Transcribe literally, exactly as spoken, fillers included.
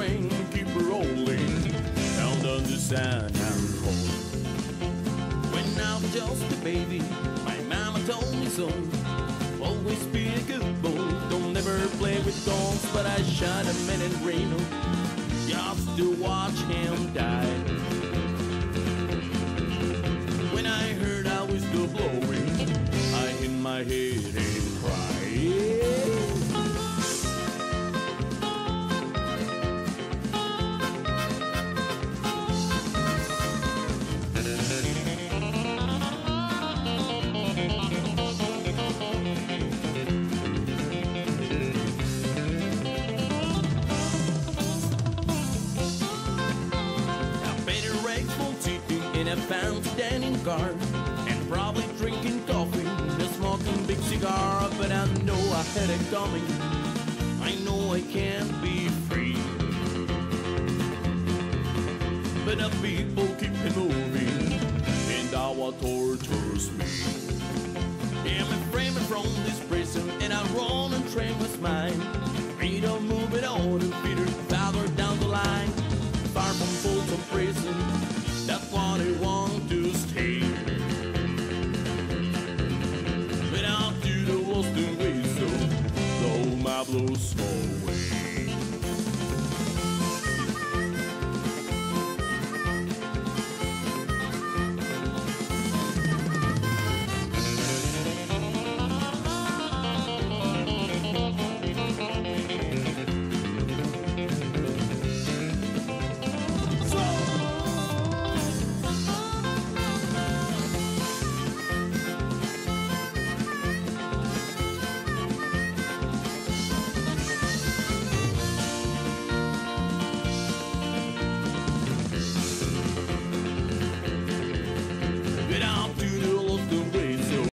train keep rolling down on the sand and cold. When I was just a baby, my mama told me so. Always be a good boy, don't ever play with dogs. But I shot a man in Reno just to watch him die. When I heard I was still blowing, I hit my head and cried. In a fancy dining car, and probably drinking coffee and smoking big cigar. But I know I had it coming, I know I can't be free. But the people keep moving, and that what tortures me. I'm a frame from this prison, and I run and train with mine. We don't move it on and Peter farther down the line. Far from Folsom Prison, that's what I want to stay. But I'll do the worst in ways, so blow my blues for